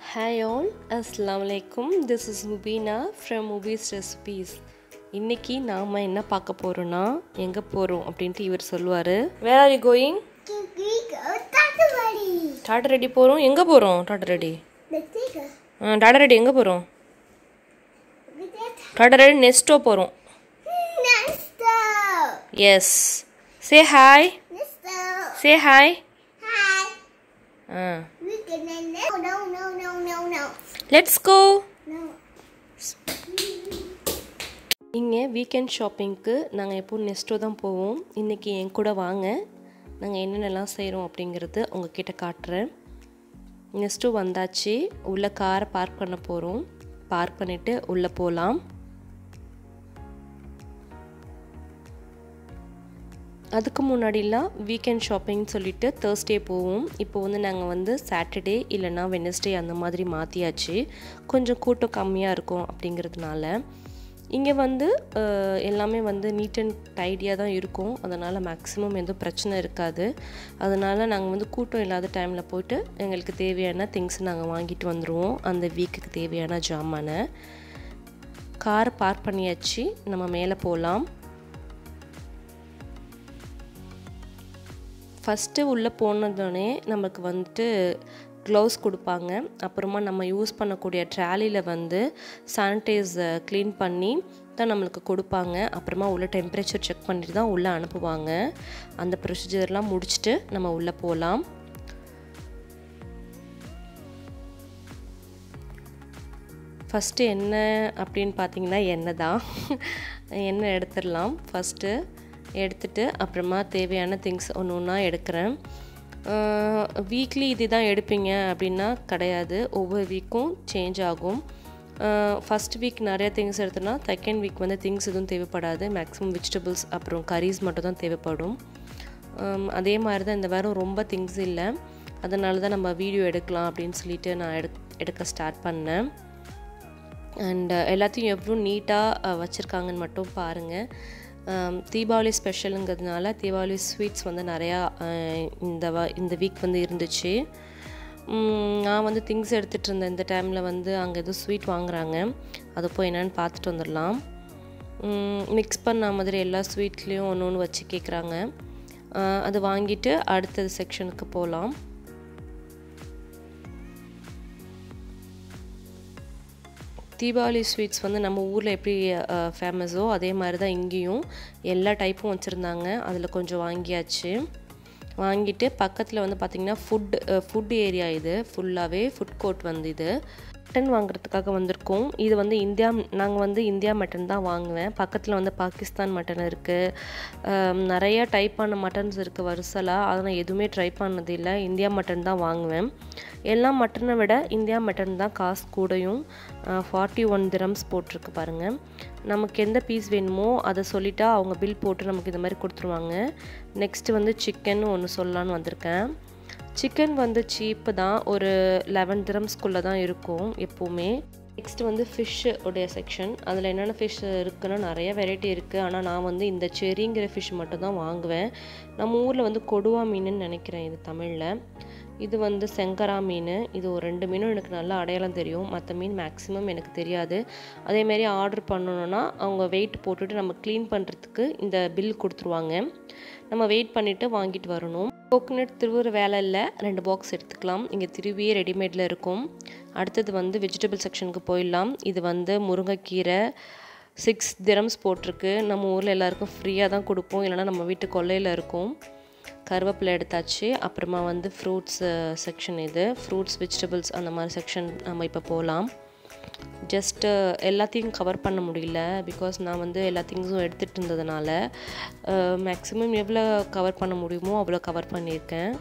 Hi all, Assalamu alaikum. This is Mubina from Mubi's Recipes. இன்னைக்கு நாம என்ன பார்க்க போறோம்னா எங்க போறோம் அப்படினு இவர் சொல்வாரு. Where are you going? டாடா ரெடி போறோம். எங்க போறோம் டாடா ரெடி? டாடா ரெடி எங்க போறோம்? டாடா ரெடி நெஸ்டோ போறோம். Nesto. Yes. Say hi. Nesta. Say hi. Hi. No. Let's go. No. இங்கே வீக்கெண்ட் ஷாப்பிங்க்கு நாங்கள் எப்போது நெஸ்டோ தான் போவோம். இன்றைக்கி என் கூட வாங்க, நாங்கள் என்னென்னலாம் செய்கிறோம் அப்படிங்கிறது உங்ககிட்ட காட்டுறேன். நெஸ்டோ வந்தாச்சு, உள்ளே காரை பார்க் பண்ண போகிறோம். பார்க் பண்ணிவிட்டு உள்ளே போகலாம். அதுக்கு முன்னாடிலாம் வீக்கெண்ட் ஷாப்பிங் சொல்லிவிட்டு தேர்ஸ்டே போவோம். இப்போ வந்து நாங்கள் வந்து சாட்டர்டே இல்லைனா வெனஸ்டே அந்த மாதிரி மாற்றியாச்சு. கொஞ்சம் கூட்டம் கம்மியாக இருக்கும் அப்படிங்கிறதுனால. இங்கே வந்து எல்லாமே வந்து நீட் அண்ட் டைடியாக தான் இருக்கும். அதனால் மேக்ஸிமம் எதுவும் பிரச்சனை இருக்காது. அதனால் நாங்கள் வந்து கூட்டம் இல்லாத டைமில் போய்ட்டு எங்களுக்கு தேவையான திங்ஸ் நாங்கள் வாங்கிட்டு வந்துடுவோம். அந்த வீக்குக்கு தேவையான ஜாமான. காரை பார்க் பண்ணியாச்சு, நம்ம மேலே போகலாம். ஃபஸ்ட்டு உள்ளே போனதுனே நமக்கு வந்துட்டு க்ளவுஸ் கொடுப்பாங்க. அப்புறமா நம்ம யூஸ் பண்ணக்கூடிய ட்ராலியில் வந்து சானிடைசர் க்ளீன் பண்ணி தான் நம்மளுக்கு கொடுப்பாங்க. அப்புறமா உள்ள டெம்பரேச்சர் செக் பண்ணிட்டு தான் உள்ளே அனுப்புவாங்க. அந்த ப்ரொசீஜர்லாம் முடிச்சுட்டு நம்ம உள்ளே போகலாம். ஃபஸ்ட்டு என்ன அப்படின்னு பார்த்தீங்கன்னா எண்ணெய் தான். எண்ணெய் எடுத்துடலாம். ஃபஸ்ட்டு எடுத்துட்டு அப்புறமா தேவையான திங்ஸ் ஒன்று ஒன்றா எடுக்கிறேன். வீக்லி இது தான் எடுப்பீங்க அப்படின்னா கிடையாது. ஒவ்வொரு வீக்கும் சேஞ்ச் ஆகும். ஃபஸ்ட் வீக் நிறைய திங்ஸ் எடுத்தோன்னா செகண்ட் வீக் வந்து திங்ஸ் எதுவும் தேவைப்படாது. மேக்ஸிமம் வெஜிடபிள்ஸ் அப்புறம் கரீஸ் மட்டும் தான் தேவைப்படும். அதே மாதிரி தான் இந்த வாரம் ரொம்ப திங்ஸ் இல்லை. அதனால தான் நம்ம வீடியோ எடுக்கலாம் அப்படின்னு சொல்லிட்டு நான் எடுக்க ஸ்டார்ட் பண்ணேன். அண்ட் எல்லாத்தையும் எவ்வளோ நீட்டாக வச்சுருக்காங்கன்னு மட்டும் பாருங்கள். தீபாவளி ஸ்பெஷலுங்கிறதுனால தீபாவளி ஸ்வீட்ஸ் வந்து நிறையா இந்த வீக் வந்து இருந்துச்சு. நான் வந்து திங்ஸ் எடுத்துகிட்டு இருந்தேன். இந்த டைமில் வந்து அங்கே எதுவும் ஸ்வீட் வாங்குகிறாங்க. அது போய் என்னென்னு பார்த்துட்டு வந்துடலாம். மிக்ஸ் பண்ண மாதிரி எல்லா ஸ்வீட்லேயும் ஒன்று ஒன்று வச்சு கேட்குறாங்க. அது வாங்கிட்டு அடுத்த செக்ஷனுக்கு போகலாம். தீபாவளி ஸ்வீட்ஸ் வந்து நம்ம ஊரில் எப்படி ஃபேமஸோ அதே மாதிரி தான் இங்கேயும் எல்லா டைப்பும் வச்சுருந்தாங்க. அதில் கொஞ்சம் வாங்கியாச்சு. வாங்கிட்டு பக்கத்தில் வந்து பார்த்திங்கன்னா ஃபுட் ஏரியா, இது ஃபுல்லாகவே ஃபுட் கோர்ட் வந்து இது மட்டன் வாங்குறதுக்காக வந்திருக்கோம். இது வந்து நாங்கள் வந்து இந்தியா மட்டன் தான் வாங்குவேன். பக்கத்தில் வந்து பாகிஸ்தான் மட்டன் இருக்குது. நிறையா டைப்பான மட்டன்ஸ் இருக்குது வரிசலாக. அதை நான் எதுவுமே ட்ரை பண்ணது இல்லை. இந்தியா மட்டன் தான் வாங்குவேன். எல்லா மட்டனை விட இந்தியா மட்டன் தான் காசு கூடையும். 41 dirhams போட்டிருக்கு பாருங்கள். நமக்கு எந்த பீஸ் வேணுமோ அதை சொல்லிட்டா அவங்க பில் போட்டு நமக்கு இந்த மாதிரி கொடுத்துருவாங்க. நெக்ஸ்ட்டு வந்து சிக்கன் ஒன்று சொல்லலான்னு வந்திருக்கேன். சிக்கன் வந்து சீப்பு தான், ஒரு 11 dirhamsக்குள்ளே தான் இருக்கும் எப்போவுமே. நெக்ஸ்ட்டு வந்து ஃபிஷ்ஷு உடைய செக்ஷன். அதில் என்னென்ன ஃபிஷ் இருக்குன்னா நிறைய வெரைட்டி இருக்குது. ஆனால் நான் வந்து இந்த செரிங்கிற ஃபிஷ் மட்டும் தான் வாங்குவேன். நம்ம ஊரில் வந்து கொடுவா மீனுன்னு நினைக்கிறேன் இது தமிழில். இது வந்து செங்கரா மீன். இது ஒரு 2 மீனும் எனக்கு நல்லா அடையாளம் தெரியும். மற்ற மீன் மேக்ஸிமம் எனக்கு தெரியாது. அதேமாரி ஆர்டர் பண்ணணுன்னா அவங்க வெயிட் போட்டுட்டு நம்ம க்ளீன் பண்ணுறதுக்கு இந்த பில் கொடுத்துருவாங்க. நம்ம வெயிட் பண்ணிவிட்டு வாங்கிட்டு வரணும். கோகோனட் திருவுற வேலை இல்லை, 2 பாக்ஸ் எடுத்துக்கலாம். இங்கே திருவியே ரெடிமேடில் இருக்கும். அடுத்தது வந்து வெஜிடபிள் செக்ஷனுக்கு போயிடலாம். இது வந்து முருங்கைக்கீரை 6 dirhams போட்டிருக்கு. நம்ம ஊரில் எல்லாருக்கும் ஃப்ரீயாக தான் கொடுப்போம், இல்லைனா நம்ம வீட்டு கொல்லையில் இருக்கும். கருவேப்பிலை எடுத்தாச்சு. அப்புறமா வந்து ஃப்ரூட்ஸ் செக்ஷன், இது ஃப்ரூட்ஸ் வெஜிடபிள்ஸ் அந்த மாதிரி செக்ஷன் நம்ம இப்போ போகலாம். ஜஸ்ட்டு எல்லாத்தையும் கவர் பண்ண முடியல, பிகாஸ் நான் வந்து எல்லா திங்ஸும் எடுத்துகிட்டு இருந்ததுனால மேக்ஸிமம் எவ்வளோ கவர் பண்ண முடியுமோ அவ்வளோ கவர் பண்ணியிருக்கேன்.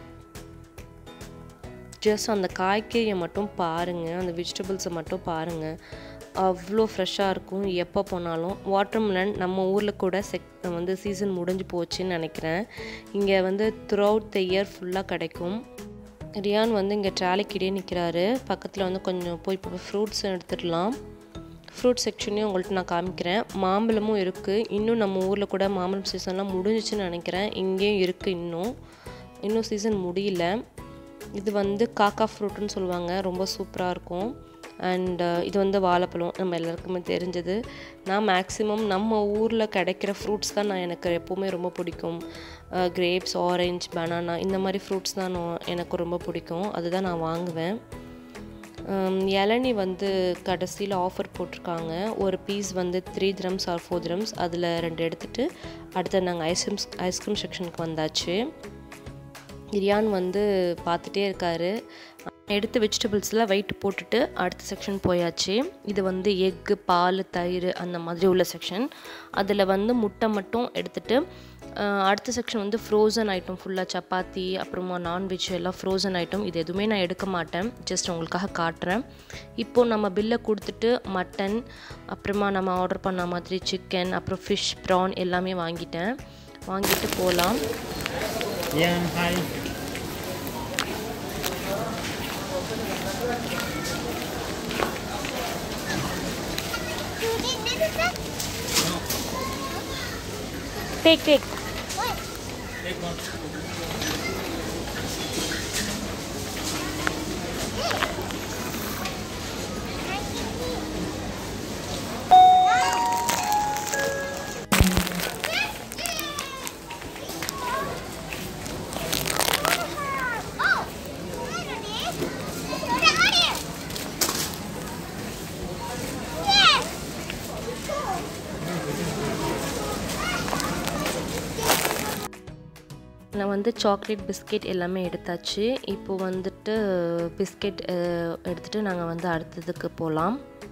ஜஸ்ட் அந்த காய்கறியை மட்டும் பாருங்கள், அந்த வெஜிடபிள்ஸை மட்டும் பாருங்கள், அவ்வளோ ஃப்ரெஷ்ஷாக இருக்கும் எப்போ போனாலும். வாட்டர்மெலன் நம்ம ஊரில் கூட வந்து சீசன் முடிஞ்சு போச்சுன்னு நினைக்கிறேன். இங்கே வந்து த்ரூ அவுட் த இயர் ஃபுல்லாக கிடைக்கும். ரியான் வந்து இங்கே ட்ராலிக்கிட்டே நிற்கிறாரு. பக்கத்தில் வந்து கொஞ்சம் போய் இப்போ ஃப்ரூட்ஸ் எடுத்துடலாம். ஃப்ரூட் செக்ஷனையும் உங்கள்கிட்ட நான் காமிக்கிறேன். மாம்பழமும் இருக்குது. இன்னும் நம்ம ஊரில் கூட மாம்பழம் சீசன்லாம் முடிஞ்சிச்சுன்னு நினைக்கிறேன். இங்கேயும் இருக்குது. இன்னும் சீசன் முடியல. இது வந்து காக்கா ஃப்ரூட்டுன்னு சொல்லுவாங்க, ரொம்ப சூப்பராக இருக்கும். அண்ட் இது வந்து வாழைப்பழம், நம்ம எல்லாருக்குமே தெரிஞ்சது. நான் மேக்ஸிமம் நம்ம ஊரில் கிடைக்கிற ஃப்ரூட்ஸ் தான் எனக்கு எப்போவுமே ரொம்ப பிடிக்கும். கிரேப்ஸ், ஆரஞ்ச், பனானா இந்த மாதிரி ஃப்ரூட்ஸ் தான் எனக்கு ரொம்ப பிடிக்கும், அதுதான் நான் வாங்குவேன். இளநி வந்து கடைசியில் ஆஃபர் போட்டிருக்காங்க. ஒரு பீஸ் வந்து 3 dirhams ஆர் 4 dirhams. அதில் 2 எடுத்துகிட்டு அடுத்து நாங்கள் ஐஸ்கிரீம் செக்ஷனுக்கு வந்தாச்சு. ரியான் வந்து பார்த்துட்டே இருக்கார். எடுத்து வெஜிடபிள்ஸ்லாம் வெயிட் போட்டுட்டு அடுத்த செக்ஷன் போயாச்சு. இது வந்து எக்கு, பால், தயிர் அந்த மாதிரி உள்ள செக்ஷன். அதில் வந்து முட்டை மட்டும் எடுத்துகிட்டு அடுத்த செக்ஷன் வந்து ஃப்ரோசன் ஐட்டம், ஃபுல்லாக சப்பாத்தி, அப்புறமா நான்வெஜ் எல்லாம் ஃப்ரோசன் ஐட்டம். இது எதுவுமே நான் எடுக்க மாட்டேன், ஜஸ்ட் உங்களுக்காக காட்டுறேன். இப்போது நம்ம பில்லை கொடுத்துட்டு மட்டன், அப்புறமா நம்ம ஆர்டர் பண்ண மாதிரி சிக்கன், அப்புறம் ஃபிஷ், ப்ரான் எல்லாமே வாங்கிட்டு போகலாம். Take. What? Take one. நான் வந்து சாக்லேட், பிஸ்கெட் எல்லாமே எடுத்தாச்சு. இப்போது வந்துட்டு பிஸ்கெட் எடுத்துகிட்டு நாங்கள் வந்து அடுத்ததுக்கு போகலாம்.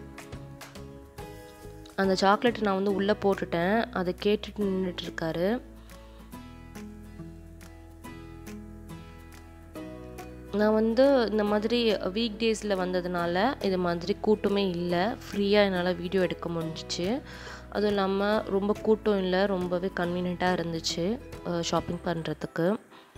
அந்த சாக்லேட் நான் வந்து உள்ளே போட்டுட்டேன், அதை கேட்டுட்டு நின்றுட்டுருக்காரு. நான் வந்து இந்த மாதிரி வீக் டேஸில் வந்ததுனால இது மாதிரி கூட்டமே இல்லை, ஃப்ரீயாக என்னால் வீடியோ எடுக்க முடிஞ்சிச்சு. அதுவும் இல்லாமல் ரொம்ப கூட்டம் இல்லை, ரொம்பவே கன்வீனியண்ட்டாக இருந்துச்சு ஷாப்பிங் பண்ணுறதுக்கு.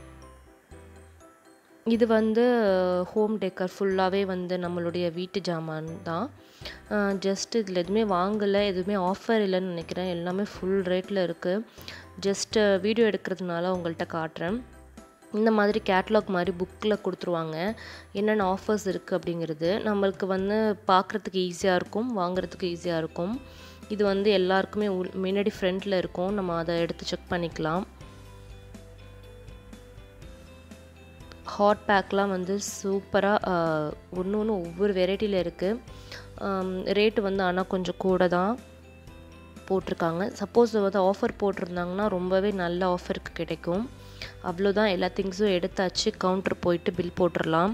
இது வந்து ஹோம் டெக்கர், ஃபுல்லாகவே வந்து நம்மளுடைய வீட்டு ஜாமான் தான். ஜஸ்ட் இதில் எதுவுமே வாங்கலை, எதுவுமே ஆஃபர் இல்லைன்னு நினைக்கிறேன், எல்லாமே ஃபுல் ரேட்டில் இருக்குது. ஜஸ்ட்டு வீடியோ எடுக்கிறதுனால உங்கள்கிட்ட காட்டுறேன். இந்த மாதிரி கேட்லாக் மாதிரி புக்கில் கொடுத்துருவாங்க, என்னென்ன ஆஃபர்ஸ் இருக்குது அப்படிங்கிறது. நம்மளுக்கு வந்து பார்க்குறதுக்கு ஈஸியாக இருக்கும், வாங்குறதுக்கு ஈஸியாக இருக்கும். இது வந்து எல்லாருக்குமே முன்னாடி ஃப்ரண்ட்டில் இருக்கும், நம்ம அதை எடுத்து செக் பண்ணிக்கலாம். ஹாட் பேக்லாம் வந்து சூப்பராக ஒன்று ஒவ்வொரு வெரைட்டியில் இருக்குது. ரேட்டு வந்து ஆனால் கொஞ்சம் கூட தான் போட்டிருக்காங்க. சப்போஸ் வந்து ஆஃபர் போட்டிருந்தாங்கன்னா ரொம்பவே நல்ல ஆஃபருக்கு கிடைக்கும். அவ்வளோதான், எல்லா திங்ஸும் எடுத்தாச்சு. கவுண்டர் போயிட்டு பில் போட்டுடலாம்.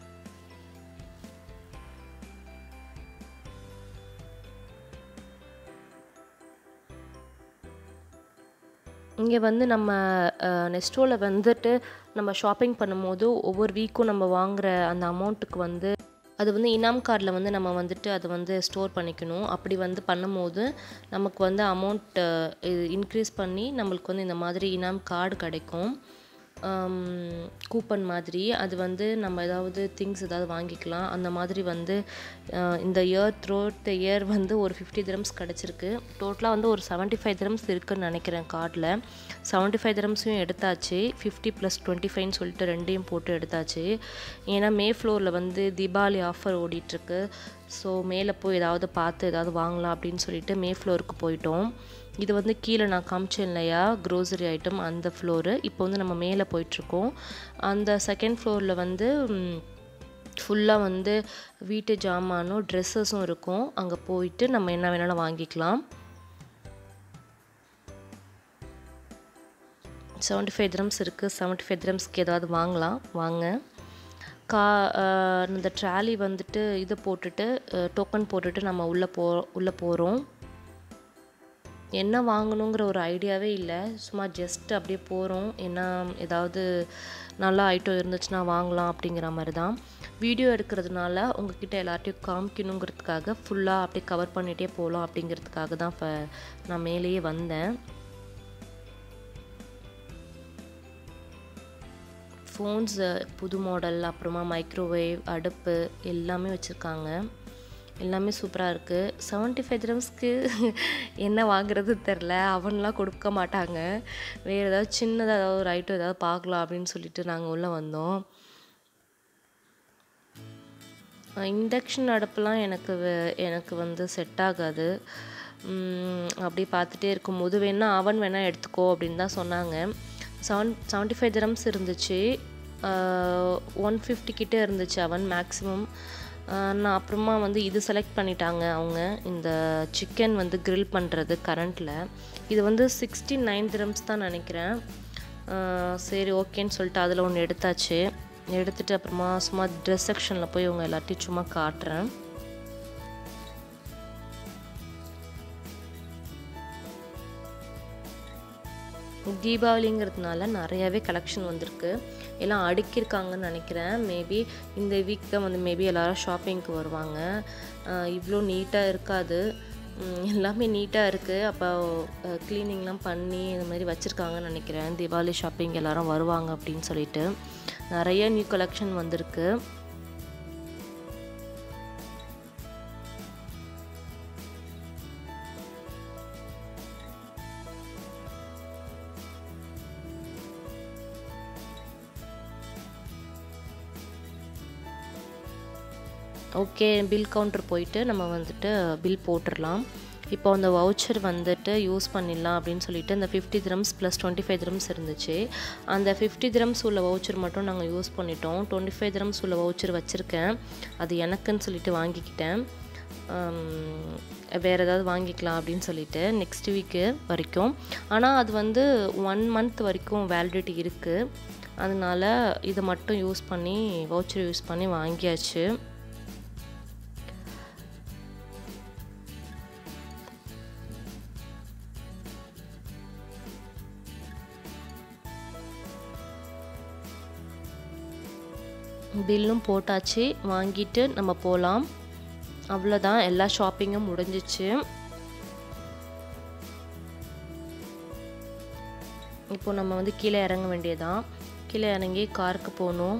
இங்கே வந்து நம்ம நெஸ்டோவில் வந்துட்டு நம்ம ஷாப்பிங் பண்ணும்போது ஒவ்வொரு வீக்கும் நம்ம வாங்குகிற அந்த அமௌண்ட்டுக்கு வந்து அது வந்து இனாம் கார்டில் வந்து நம்ம வந்துட்டு அதை வந்து ஸ்டோர் பண்ணிக்கணும். அப்படி வந்து பண்ணும்போது நமக்கு வந்து அமௌண்ட் இன்க்ரீஸ் பண்ணி நம்மளுக்கு வந்து இந்த மாதிரி இனாம் கார்டு கிடைக்கும், கூப்பன் மாதிரி. அது வந்து நம்ம ஏதாவது திங்ஸ் ஏதாவது வாங்கிக்கலாம். அந்த மாதிரி வந்து இந்த இயர் த்ரோட் த இயர் வந்து ஒரு 50 dirhams கிடச்சிருக்கு. டோட்டலாக வந்து ஒரு 75 dirhams இருக்குதுன்னு நினைக்கிறேன் கார்டில். 75 dirhamஸையும் எடுத்தாச்சு. 50 + 25ன்னு சொல்லிட்டு ரெண்டையும் போட்டு எடுத்தாச்சு. ஏன்னா மே ஃப்ளோரில் வந்து தீபாவளி ஆஃபர் ஓடிட்டுருக்கு. ஸோ மேலே போய் ஏதாவது பார்த்து ஏதாவது வாங்கலாம் அப்படின்னு சொல்லிட்டு மே ஃப்ளோருக்கு போயிட்டோம். இது வந்து கீழே நான் காமிச்சேன் இல்லையா, க்ரோசரி ஐட்டம், அந்த ஃப்ளோரு. இப்போ வந்து நம்ம மேலே போயிட்டுருக்கோம். அந்த செகண்ட் ஃப்ளோரில் வந்து ஃபுல்லாக வந்து வீட்டு ஜாமானும் ட்ரெஸ்ஸஸும் இருக்கும். அங்கே போயிட்டு நம்ம என்ன வேணாலும் வாங்கிக்கலாம். 75 dirhams இருக்குது. 75 dirhamsக்கு ஏதாவது வாங்கலாம், வாங்க. இந்த ட்ராலி வந்துட்டு இதை போட்டுட்டு டோக்கன் போட்டுட்டு நம்ம உள்ளே போகிறோம். என்ன வாங்கணுங்கிற ஒரு ஐடியாவே இல்லை, சும்மா ஜஸ்ட் அப்படியே போகிறோம். ஏன்னா ஏதாவது நல்ல ஐட்டம் இருந்துச்சுன்னா வாங்கலாம் அப்படிங்கிற மாதிரி தான். வீடியோ எடுக்கிறதுனால உங்ககிட்ட எல்லார்ட்டையும் காமிக்கணுங்கிறதுக்காக ஃபுல்லாக அப்படியே கவர் பண்ணிகிட்டே போகலாம் அப்படிங்கிறதுக்காக தான் இப்போ நான் மேலேயே வந்தேன். ஃபோன்ஸ் புது மாடல், அப்புறமா மைக்ரோவேவ், அடுப்பு எல்லாமே வச்சுருக்காங்க. எல்லாமே சூப்பராக இருக்குது. 75 dirhamsக்கு என்ன வாங்குறது தெரில, அவன்லாம் கொடுக்க மாட்டாங்க. வேறு ஏதாவது சின்னதாக ஏதாவது ஒரு ஐட்டம் ஏதாவது பார்க்கலாம் அப்படின்னு சொல்லிட்டு நாங்கள் உள்ளே வந்தோம். இண்டக்ஷன் அடுப்புலாம் எனக்கு வந்து செட் ஆகாது. அப்படி பார்த்துட்டே இருக்கும்போது வேணா அவன் வேணா எடுத்துக்கோ அப்படின்னு தான் சொன்னாங்க. 75 திரம்ஸ் இருந்துச்சு. 150 கிட்ட இருந்துச்சு அவன் மேக்ஸிமம். நான் அப்புறமா வந்து இது செலக்ட் பண்ணிட்டாங்க அவங்க, இந்த சிக்கன் வந்து grill பண்ணுறது கரண்ட்டில். இது வந்து 69 திரம்ஸ் தான் நினைக்கிறேன். சரி ஓகேன்னு சொல்லிட்டு அதில் ஒன்று எடுத்தாச்சு. எடுத்துகிட்டு அப்புறமா சும்மா ட்ரெஸ் செக்ஷனில் போய் இவங்க எல்லாத்தையும் சும்மா காட்டுறேன். தீபாவளிங்கிறதுனால நிறையாவே கலெக்ஷன் வந்திருக்கு. எல்லாம் அடுக்கியிருக்காங்கன்னு நினைக்கிறேன். மேபி இந்த வீக் தான் வந்து மேபி எல்லோரும் ஷாப்பிங்க்கு வருவாங்க. இவ்வளோ நீட்டாக இருக்காது, எல்லாமே நீட்டாக இருக்குது. அப்போ க்ளீனிங்லாம் பண்ணி இது மாதிரி வச்சுருக்காங்கன்னு நினைக்கிறேன். தீபாவளி ஷாப்பிங் எல்லோரும் வருவாங்க அப்படின்னு சொல்லிட்டு நிறைய நியூ கலெக்ஷன் வந்திருக்கு. ஓகே, பில் கவுண்டர் போயிட்டு நம்ம வந்துட்டு பில் போட்டுடலாம். இப்போ அந்த வவுச்சர் வந்துட்டு யூஸ் பண்ணிடலாம் அப்படின்னு சொல்லிட்டு அந்த 50 திரம்ஸ் ப்ளஸ் 25 திரம்ஸ் இருந்துச்சு. அந்த 50 திரம்ஸ் உள்ள வவுச்சர் மட்டும் நாங்கள் யூஸ் பண்ணிட்டோம். 25 திரம்ஸ் உள்ள வவுச்சர் வச்சுருக்கேன், அது எனக்குன்னு சொல்லிட்டு வாங்கிக்கிட்டேன். வேறு ஏதாவது வாங்கிக்கலாம் அப்படின்னு சொல்லிட்டு நெக்ஸ்ட் வீக்கு வரைக்கும். ஆனால் அது வந்து 1 மந்த் வரைக்கும் வேலிடிட்டி இருக்குது. அதனால் இதை மட்டும் யூஸ் பண்ணி வவுச்சர் யூஸ் பண்ணி வாங்கியாச்சு. பில்லும் போட்டாச்சு, வாங்கிட்டு நம்ம போகலாம். அவ்வளோதான், எல்லா ஷாப்பிங்கும் முடிஞ்சிச்சு. இப்போ நம்ம வந்து கீழே இறங்க வேண்டியதான். கீழே இறங்கி காருக்கு போகணும்.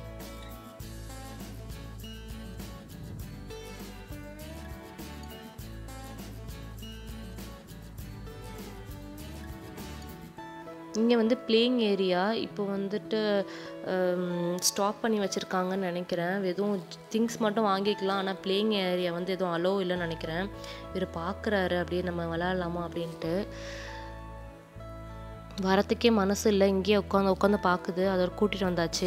இங்கே வந்து பிளேயிங் ஏரியா இப்போ வந்துட்டு ஸ்டாப் பண்ணி வச்சுருக்காங்கன்னு நினைக்கிறேன். எதுவும் திங்ஸ் மட்டும் வாங்கிக்கலாம், ஆனால் பிளேயிங் ஏரியா வந்து எதுவும் அலோ இல்லைன்னு நினைக்கிறேன். இவர் பார்க்குறாரு அப்படியே நம்ம விளையாடலாமா அப்படின்ட்டு. வரத்துக்கே மனசு இல்லை, இங்கேயே உட்காந்து பார்க்குது. அதை கூட்டிகிட்டு வந்தாச்சு.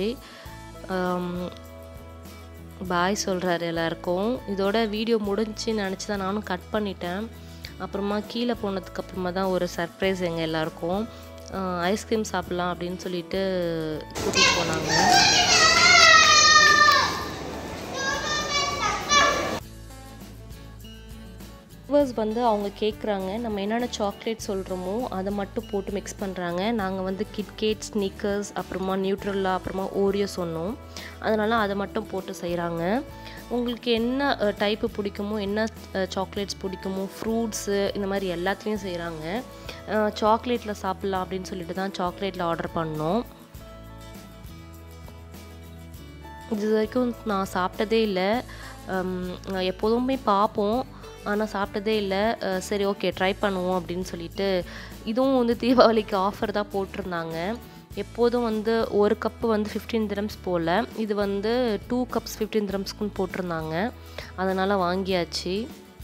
பாய் சொல்கிறாரு எல்லாருக்கும். இதோட வீடியோ முடிஞ்சுன்னு நினச்சி தான் நானும் கட் பண்ணிட்டேன். அப்புறமா கீழே போனதுக்கு அப்புறமா தான் ஒரு சர்ப்ரைஸ் எங்கள் எல்லாருக்கும். ஐஸ்கிரீம் சாப்பிட்லாம் அப்படின்னு சொல்லிட்டு கூட்டிகிட்டு போனாங்க. வந்து அவங்க கேட்குறாங்க, நம்ம என்னென்ன சாக்லேட் சொல்கிறோமோ அதை மட்டும் போட்டு மிக்ஸ் பண்ணுறாங்க. நாங்கள் வந்து கிட்கேட், ஸ்னிக்கர்ஸ், அப்புறமா நியூட்ரல்லா, அப்புறமா ஓரியோ சொன்னோம். அதனால் அதை மட்டும் போட்டு செய்கிறாங்க. உங்களுக்கு என்ன டைப்பு பிடிக்குமோ, என்ன சாக்லேட்ஸ் பிடிக்குமோ, ஃப்ரூட்ஸு இந்த மாதிரி எல்லாத்துலேயும் செய்கிறாங்க. சாக்லேட்டில் சாப்பிட்லாம் அப்படின்னு சொல்லிட்டு தான் சாக்லேட்டில் ஆர்டர் பண்ணோம். இது வரைக்கும் நான் சாப்பிட்டதே இல்லை. எப்போதுமே பார்ப்போம், ஆனால் சாப்பிட்டதே இல்லை. சரி ஓகே ட்ரை பண்ணுவோம் அப்படின்னு சொல்லிட்டு. இதுவும் வந்து தீபாவளிக்கு ஆஃபர் தான் போட்டிருந்தாங்க. எப்போதும் வந்து ஒரு கப்பு வந்து 15 திரம்ஸ் போல், இது வந்து 2 கப்ஸ் 15 திரம்ஸ்க்குன்னு போட்டிருந்தாங்க. அதனால் வாங்கியாச்சு.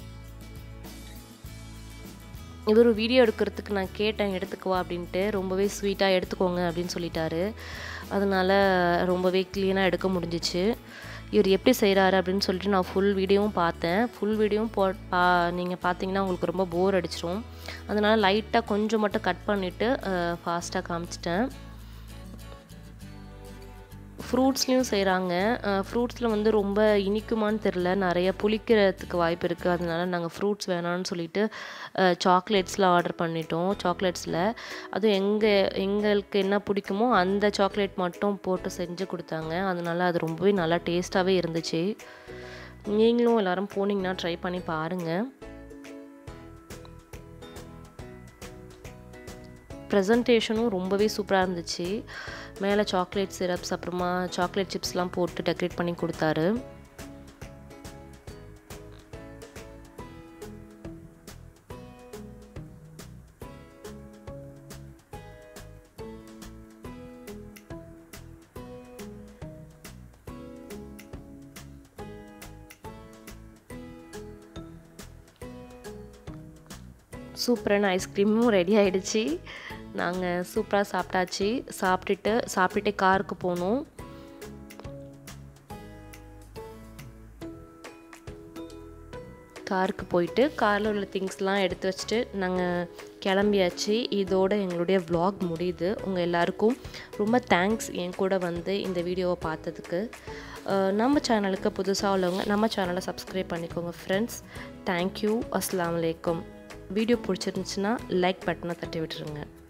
இவர் வீடியோ எடுக்கிறதுக்கு நான் கேட்டேன் எடுத்துக்குவா அப்படின்ட்டு. ரொம்பவே ஸ்வீட்டாக எடுத்துக்கோங்க அப்படின்னு சொல்லிட்டாரு. அதனால் ரொம்பவே க்ளீனாக எடுக்க முடிஞ்சிச்சு. இவர் எப்படி செய்கிறாரு அப்படின்னு சொல்லிட்டு நான் ஃபுல் வீடியோவும் பார்த்தேன். ஃபுல் வீடியோவும் நீங்கள் பார்த்தீங்கன்னா உங்களுக்கு ரொம்ப போர் அடிச்சிடும். அதனால் லைட்டாக கொஞ்சம் மட்டும் கட் பண்ணிவிட்டு ஃபாஸ்ட்டாக காமிச்சிட்டேன். ஃப்ரூட்ஸ்லேயும் செய்கிறாங்க. ஃப்ரூட்ஸில் வந்து ரொம்ப இனிக்குமான்னு தெரில, நிறைய புளிக்கிறதுக்கு வாய்ப்பு இருக்குது. அதனால நாங்கள் ஃப்ரூட்ஸ் வேணான்னு சொல்லிட்டு சாக்லேட்ஸில் ஆர்டர் பண்ணிட்டோம். சாக்லேட்ஸில் அதுவும் எங்களுக்கு என்ன பிடிக்குமோ அந்த சாக்லேட் மட்டும் போட்டு செஞ்சு கொடுத்தாங்க. அதனால அது ரொம்பவே நல்லா டேஸ்ட்டாகவே இருந்துச்சு. நீங்களும் எல்லோரும் போனீங்கன்னா ட்ரை பண்ணி பாருங்கள். ப்ரெசன்டேஷனும் ரொம்பவே சூப்பராக இருந்துச்சு. மேலே சாக்லேட் சிரப்ஸ், அப்புறமா சாக்லேட் சிப்ஸ்லாம் போட்டு டெக்கரேட் பண்ணி கொடுத்தாரு. சூப்பரான ஐஸ்கிரீமும் ரெடி ஆகிடுச்சு. நாங்கள் சூப்பராக சாப்பிட்டாச்சு. சாப்பிட்டுட்டு காருக்கு போனோம். காருக்கு போயிட்டு காரில் உள்ள திங்ஸ்லாம் எடுத்து வச்சுட்டு நாங்கள் கிளம்பியாச்சு. இதோட எங்களுடைய vlog முடியுது. உங்கள் எல்லாருக்கும் ரொம்ப தேங்க்ஸ் என் கூட வந்து இந்த வீடியோவை பார்த்ததுக்கு. நம்ம சேனலுக்கு புதுசாக உள்ளவங்க நம்ம சேனலை சப்ஸ்கிரைப் பண்ணிக்கோங்க ஃப்ரெண்ட்ஸ். தேங்க்யூ. அஸ்ஸலாமு அலைக்கும். வீடியோ பிடிச்சிருந்துச்சுன்னா லைக் பட்டனை தட்டி விட்டுருங்க.